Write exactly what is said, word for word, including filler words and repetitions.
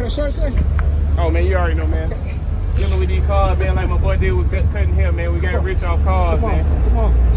my shirt say? Oh, man, you already know, man. Dealing with these cars, man, like my boy did with cutting hair, man. We got rich off cars, come on, man. Come on.